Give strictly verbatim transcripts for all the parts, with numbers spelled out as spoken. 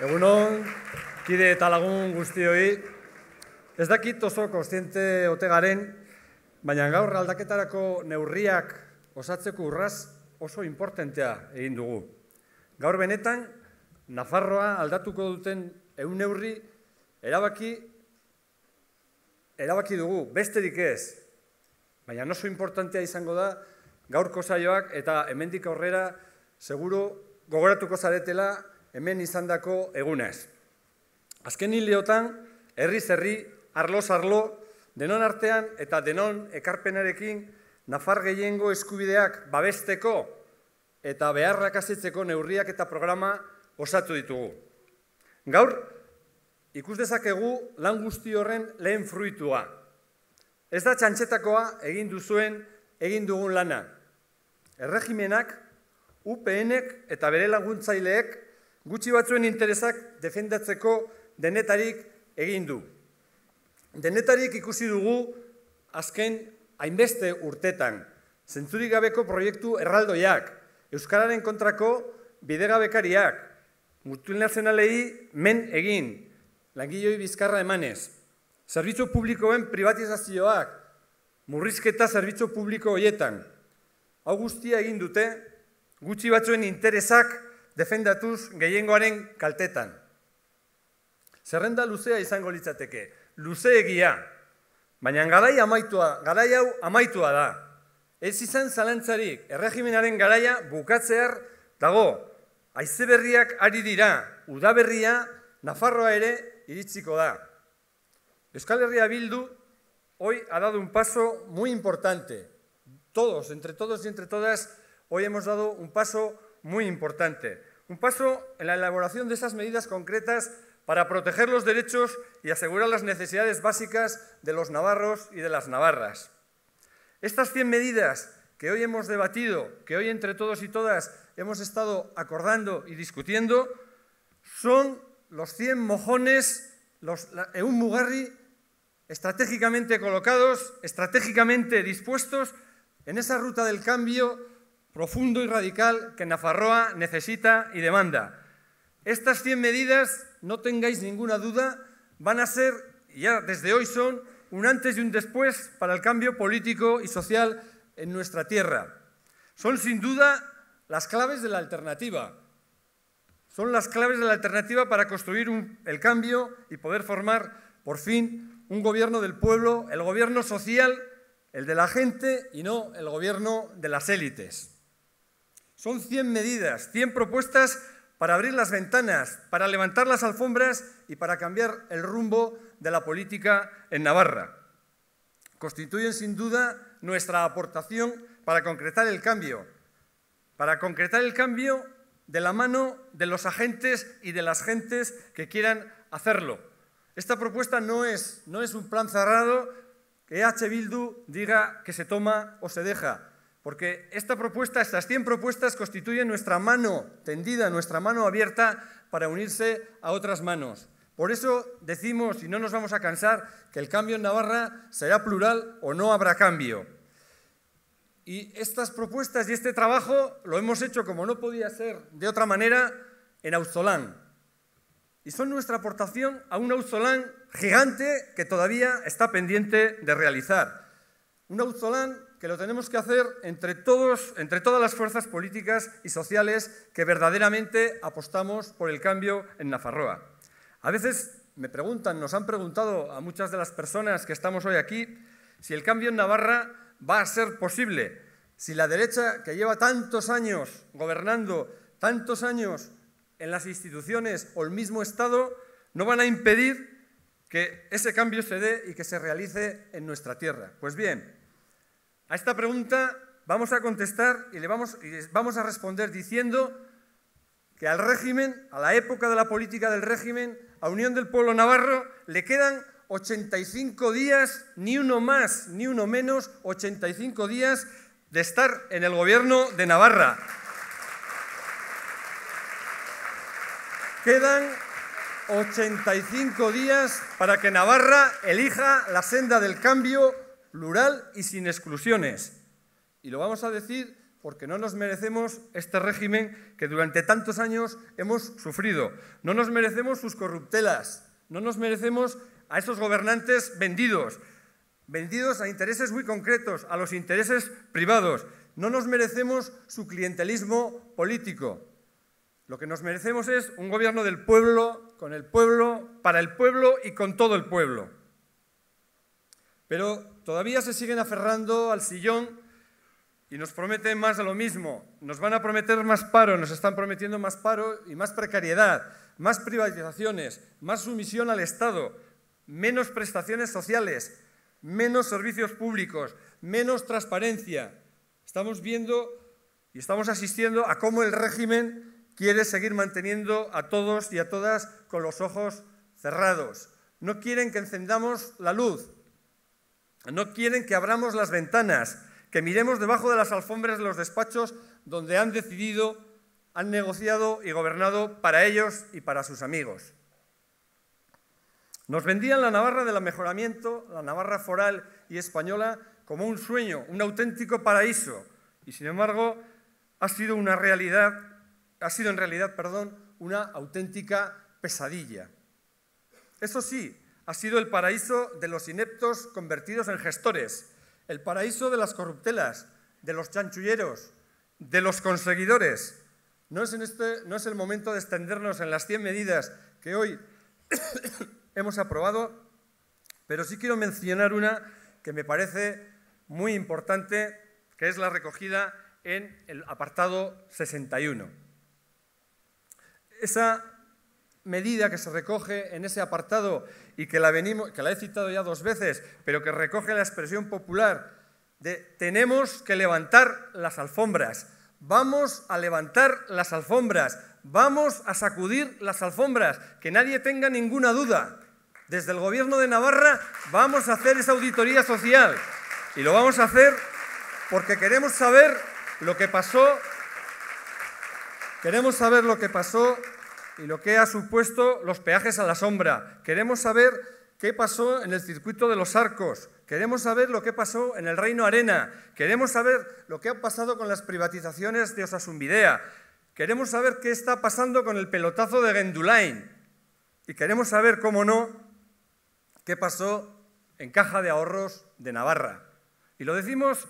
Egunon, kide eta lagun guztioi. Ez dakit oso kontziente ote garen, baina gaur aldaketarako neurriak osatzeko urraz oso importantea egin dugu. Gaur benetan, Nafarroa aldatuko duten ehun neurri erabaki, erabaki dugu, besterik ez. Baina oso importantea izango da gaurko saioak eta hemendik aurrera seguru gogoratuko zaretela hemen izandako egunez. Azken hileotan, herriz herri, arloz arlo, denon artean eta denon ekarpenarekin Nafar gehiengo eskubideak babesteko eta beharrak asetzeko neurriak eta programa osatu ditugu. Gaur, ikus dezakegu lan guzti horren lehen fruitua. Ez da txantxetakoa egin duzuen egin dugun lana. Erregimenak, U P N-ek eta bere laguntzaileek gutxi batzuen interesak defendatzeko denetarik egin du. Denetarik ikusi dugu azken hainbeste urtetan, zentzurik gabeko proiektu erraldoiak, euskararen kontrako bidegabekariak, multinazionalei men egin, langiloi bizkarra emanez, zerbitzu publikoen privatizazioak, murrizketa zerbitzu publiko horietan. Hau guztia egin dute, gutxi batzuen interesak defendatuz gehiengoaren kaltetan. Zerrenda luzea izango litzateke, luzeegia, baina garai amaitua, garai hau amaitua da. Ez izan zalantzarik, erregimenaren garaia bukatzear dago. Haize berriak ari dira, udaberria, Nafarroa ere iritsiko da. Euskal Herria Bildu hoy ha dado un paso muy importante. Todos, entre todos y entre todas, hoy hemos dado un paso muy importante. Un paso en la elaboración de esas medidas concretas para proteger los derechos y asegurar las necesidades básicas de los navarros y de las navarras. Estas cien medidas que hoy hemos debatido, que hoy entre todos y todas hemos estado acordando y discutiendo, son los cien mojones, los ehun mugarri, estratégicamente colocados, estratégicamente dispuestos en esa ruta del cambio profundo y radical que Nafarroa necesita y demanda. Estas cien medidas, no tengáis ninguna duda, van a ser, y ya desde hoy son, un antes y un después para el cambio político y social en nuestra tierra. Son sin duda las claves de la alternativa. Son las claves de la alternativa para construir un, el cambio y poder formar, por fin, un gobierno del pueblo, el gobierno social, el de la gente y no el gobierno de las élites. Son cien medidas, cien propuestas para abrir las ventanas, para levantar las alfombras y para cambiar el rumbo de la política en Navarra. Constituyen sin duda nuestra aportación para concretar el cambio, para concretar el cambio de la mano de los agentes y de las gentes que quieran hacerlo. Esta propuesta no es, no es un plan cerrado que E H Bildu diga que se toma o se deja. Porque esta propuesta, estas cien propuestas constituyen nuestra mano tendida, nuestra mano abierta para unirse a otras manos. Por eso decimos, y no nos vamos a cansar, que el cambio en Navarra será plural o no habrá cambio. Y estas propuestas y este trabajo lo hemos hecho, como no podía ser de otra manera, en Auzolán. Y son nuestra aportación a un Auzolán gigante que todavía está pendiente de realizar. Un Auzolán que lo tenemos que hacer entre todos, entre todas las fuerzas políticas y sociales que verdaderamente apostamos por el cambio en Nafarroa. A veces me preguntan, nos han preguntado a muchas de las personas que estamos hoy aquí, si el cambio en Navarra va a ser posible, si la derecha que lleva tantos años gobernando, tantos años en las instituciones o el mismo Estado, no van a impedir que ese cambio se dé y que se realice en nuestra tierra. Pues bien, a esta pregunta vamos a contestar y le vamos, y vamos a responder diciendo que al régimen, a la época de la política del régimen, a Unión del Pueblo Navarro, le quedan ochenta y cinco días, ni uno más, ni uno menos, ochenta y cinco días de estar en el gobierno de Navarra. Quedan ochenta y cinco días para que Navarra elija la senda del cambio plural y sin exclusiones. Y lo vamos a decir porque no nos merecemos este régimen que durante tantos años hemos sufrido. No nos merecemos sus corruptelas, no nos merecemos a esos gobernantes vendidos, vendidos a intereses muy concretos, a los intereses privados. No nos merecemos su clientelismo político. Lo que nos merecemos es un gobierno del pueblo, con el pueblo, para el pueblo y con todo el pueblo. Pero todavía se siguen aferrando al sillón y nos prometen más de lo mismo. Nos van a prometer más paro, nos están prometiendo más paro y más precariedad, más privatizaciones, más sumisión al Estado, menos prestaciones sociales, menos servicios públicos, menos transparencia. Estamos viendo y estamos asistiendo a cómo el régimen quiere seguir manteniendo a todos y a todas con los ojos cerrados. No quieren que encendamos la luz, no quieren que abramos las ventanas, que miremos debajo de las alfombras de los despachos donde han decidido, han negociado y gobernado para ellos y para sus amigos. Nos vendían la Navarra del mejoramiento, la Navarra foral y española, como un sueño, un auténtico paraíso, y sin embargo ha sido una realidad, ha sido en realidad, perdón, una auténtica pesadilla. Eso sí, ha sido el paraíso de los ineptos convertidos en gestores, el paraíso de las corruptelas, de los chanchulleros, de los conseguidores. No es, en este, no es el momento de extendernos en las cien medidas que hoy hemos aprobado, pero sí quiero mencionar una que me parece muy importante, que es la recogida en el apartado sesenta y uno. Esa medida que se recoge en ese apartado y que la, venimos, que la he citado ya dos veces, pero que recoge la expresión popular de tenemos que levantar las alfombras, vamos a levantar las alfombras, vamos a sacudir las alfombras, que nadie tenga ninguna duda. Desde el Gobierno de Navarra vamos a hacer esa auditoría social y lo vamos a hacer porque queremos saber lo que pasó, queremos saber lo que pasó y lo que ha supuesto los peajes a la sombra. Queremos saber qué pasó en el circuito de los Arcos. Queremos saber lo que pasó en el Reino Arena. Queremos saber lo que ha pasado con las privatizaciones de Osasunbidea. Queremos saber qué está pasando con el pelotazo de Gendulain. Y queremos saber, cómo no, qué pasó en Caja de Ahorros de Navarra. Y lo decimos,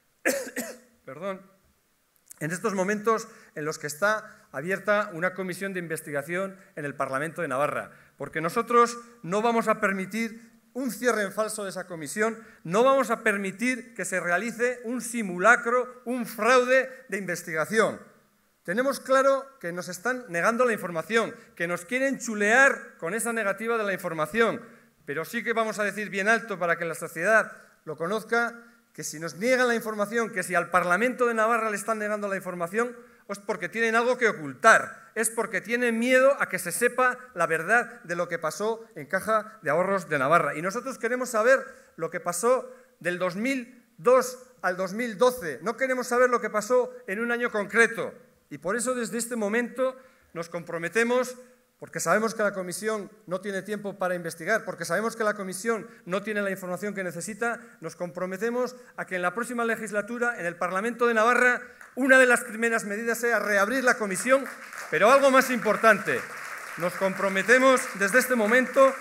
perdón, en estos momentos en los que está abierta una comisión de investigación en el Parlamento de Navarra, porque nosotros no vamos a permitir un cierre en falso de esa comisión, no vamos a permitir que se realice un simulacro, un fraude de investigación. Tenemos claro que nos están negando la información, que nos quieren chulear con esa negativa de la información, pero sí que vamos a decir bien alto para que la sociedad lo conozca, que si nos niegan la información, que si al Parlamento de Navarra le están negando la información, es porque tienen algo que ocultar, es porque tienen miedo a que se sepa la verdad de lo que pasó en Caja de Ahorros de Navarra. Y nosotros queremos saber lo que pasó del dos mil dos al dos mil doce, no queremos saber lo que pasó en un año concreto. Y por eso desde este momento nos comprometemos, porque sabemos que la comisión no tiene tiempo para investigar, porque sabemos que la comisión no tiene la información que necesita, nos comprometemos a que en la próxima legislatura, en el Parlamento de Navarra, una de las primeras medidas sea reabrir la comisión, pero algo más importante, nos comprometemos desde este momento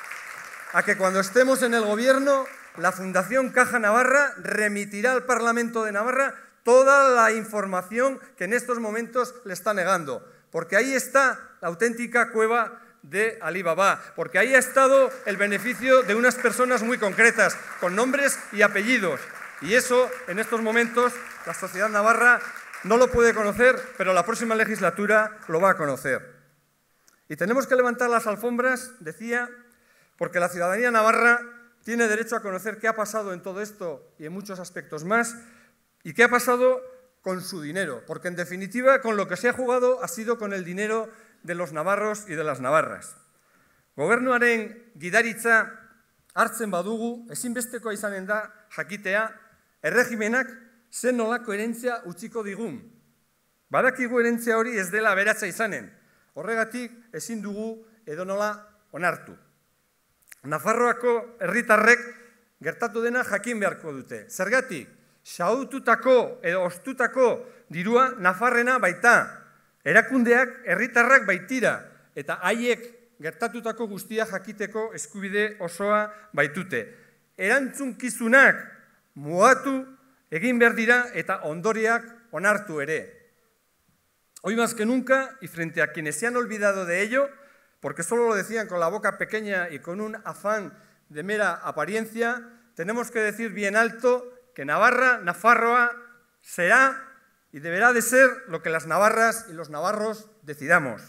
a que cuando estemos en el Gobierno, la Fundación Caja Navarra remitirá al Parlamento de Navarra toda la información que en estos momentos le está negando, porque ahí está la auténtica cueva de Alibaba, porque ahí ha estado el beneficio de unas personas muy concretas, con nombres y apellidos. Y eso, en estos momentos, la sociedad navarra no lo puede conocer, pero la próxima legislatura lo va a conocer. Y tenemos que levantar las alfombras, decía, porque la ciudadanía navarra tiene derecho a conocer qué ha pasado en todo esto y en muchos aspectos más, y qué ha pasado con su dinero, porque en definitiva con lo que se ha jugado ha sido con el dinero de los navarros y de las navarras. Gobernuaren gidaritza hartzen badugu, ezinbestekoa izanen da jakitea, erregimenak zen nolako herentzia utziko digun. Badakigu herentzia hori ez dela aberatsa izanen, horregatik ezin dugu edonola onartu. Nafarroako herritarrek gertatu dena jakin beharko dute. Zergatik? xahututako edo ostutako dirua Nafarrena baita, erakundeak herritarrak baitira, eta haiek gertatutako guztia jakiteko eskubide osoa baitute. Erantzunkizunak mugatu egin behar dira eta ondoriak onartu ere. Hoy más que nunca, y frente a quienes se han olvidado de ello, porque solo lo decían con la boca pequeña y con un afán de mera apariencia, tenemos que decir bien alto que Navarra, Nafarroa, será y deberá de ser lo que las navarras y los navarros decidamos.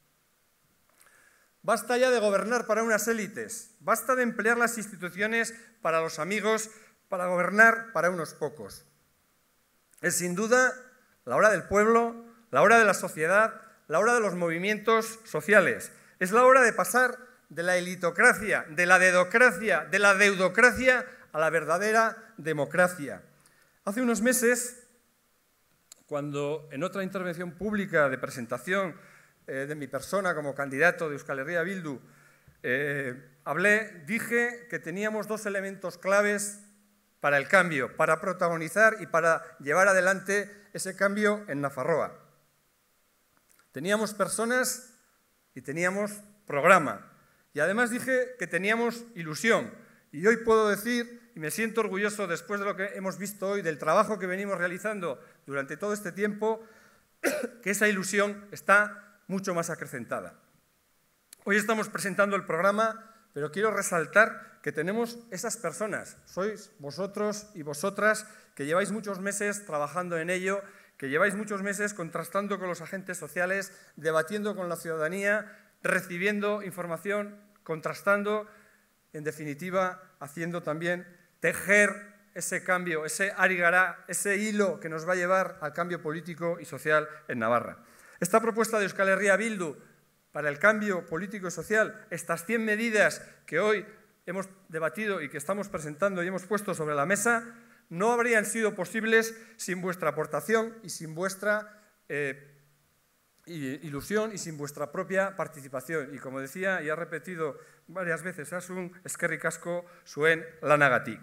Basta ya de gobernar para unas élites, basta de emplear las instituciones para los amigos, para gobernar para unos pocos. Es sin duda la hora del pueblo, la hora de la sociedad, la hora de los movimientos sociales. Es la hora de pasar de la elitocracia, de la dedocracia, de la deudocracia a la verdadera democracia. Hace unos meses, cuando en otra intervención pública de presentación eh, de mi persona como candidato de Euskal Herria Bildu, eh, hablé, dije que teníamos dos elementos claves para el cambio, para protagonizar y para llevar adelante ese cambio en Nafarroa. Teníamos personas y teníamos programa. Y además dije que teníamos ilusión. Y hoy puedo decir, y me siento orgulloso después de lo que hemos visto hoy, del trabajo que venimos realizando durante todo este tiempo, que esa ilusión está mucho más acrecentada. Hoy estamos presentando el programa, pero quiero resaltar que tenemos esas personas. Sois vosotros y vosotras que lleváis muchos meses trabajando en ello, que lleváis muchos meses contrastando con los agentes sociales, debatiendo con la ciudadanía, recibiendo información, contrastando, en definitiva, haciendo también tejer ese cambio, ese arigará, ese hilo que nos va a llevar al cambio político y social en Navarra. Esta propuesta de Euskal Herria Bildu para el cambio político y social, estas cien medidas que hoy hemos debatido y que estamos presentando y hemos puesto sobre la mesa, no habrían sido posibles sin vuestra aportación y sin vuestra eh, ilusión y sin vuestra propia participación. Y como decía y ha repetido varias veces Asun, eskerrik asko zuen lanagatik.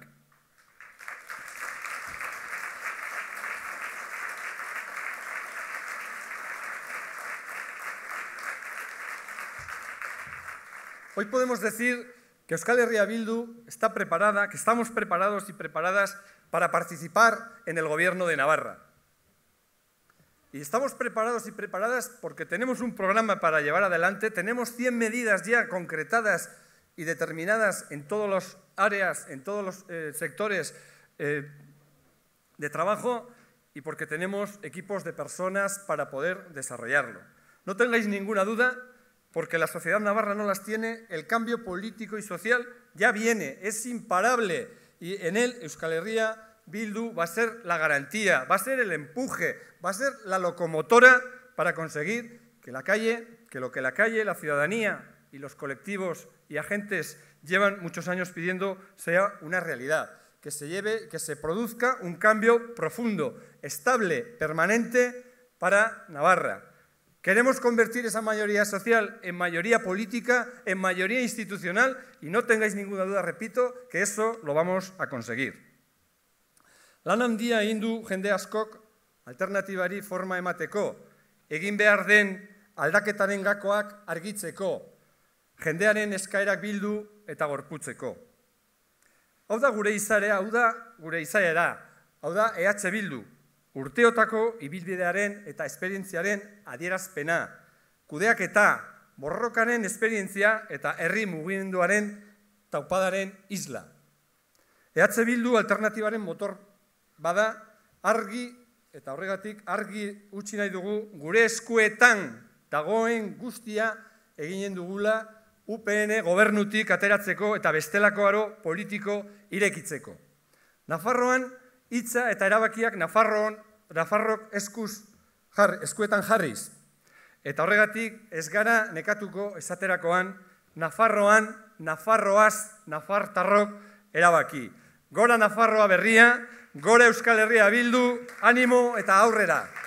Hoy podemos decir que Euskal Herria Bildu está preparada, que estamos preparados y preparadas para participar en el gobierno de Navarra. Y estamos preparados y preparadas porque tenemos un programa para llevar adelante, tenemos cien medidas ya concretadas y determinadas en todas las áreas, en todos los eh, sectores eh, de trabajo y porque tenemos equipos de personas para poder desarrollarlo. No tengáis ninguna duda, porque la sociedad navarra no las tiene, el cambio político y social ya viene, es imparable y en él Euskal Herria Bildu va a ser la garantía, va a ser el empuje, va a ser la locomotora para conseguir que la calle, que lo que la calle, la ciudadanía y los colectivos y agentes llevan muchos años pidiendo sea una realidad, que se lleve, que se produzca un cambio profundo, estable, permanente para Navarra. Queremos convertir esa mayoría social en mayoría política, en mayoría institucional y no tengáis ninguna duda, repito, que eso lo vamos a conseguir. Lan handia egin du jende askok alternatibari forma emateko, egin behar den aldaketaren gakoak argitzeko, jendearen eskaerak bildu eta gorputzeko. Hau da gure izarea, hau da gure izaera, hau da E H Bildu, urteotako ibilbidearen eta esperientziaren adierazpena, kudeaketa, borrokaren esperientzia eta herri mugimenduaren taupadaren isla. E H Bildu alternatibaren motor bada, argi eta horregatik argi utzi nahi dugu gure eskuetan dagoen guztia eginen dugula U P N gobernutik ateratzeko eta bestelako aro politiko irekitzeko. Nafarroan hitza eta erabakiak Nafarroan, Nafarrok eskuz jar, eskuetan jarriz. Eta horregatik ez gara nekatuko esaterakoan Nafarroan, Nafarroaz, Nafartarrok erabaki. Gora Nafarroa berria, gora Euskal Herria Bildu, animo eta aurrera.